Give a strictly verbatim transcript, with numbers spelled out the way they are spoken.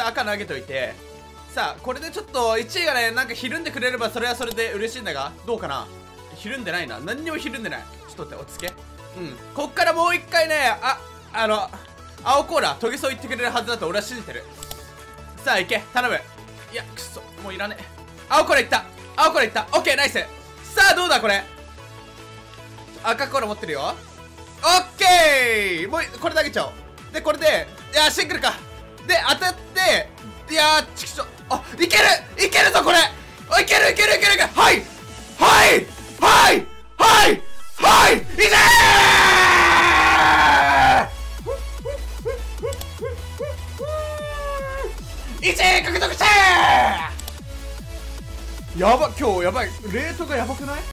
赤投げといて、さあこれでちょっといちいがねなんかひるんでくれればそれはそれで嬉しいんだが、どうかな。ひるんでないな、何にもひるんでない。ちょっと待って、落ち着け。うん、こっからもう一回ね、あ、あの青コーラトゲソ言ってくれるはずだと俺は信じてる。さあ行け、頼む。いやくそ、もういらねえ。青コーラいった、青コーラいった。オッケー、ナイス。さあどうだこれ、赤コーラ持ってるよ。オッケー、もうこれ投げちゃおう。でこれで、いやシングルかで当たって、いやーちくしょ、あ、いけるいけるぞこれ、あ、いけるいけるいけるいける。はいはいはいはいはい、いけーいちい獲得してー。やば、今日やばい、レートがやばくない？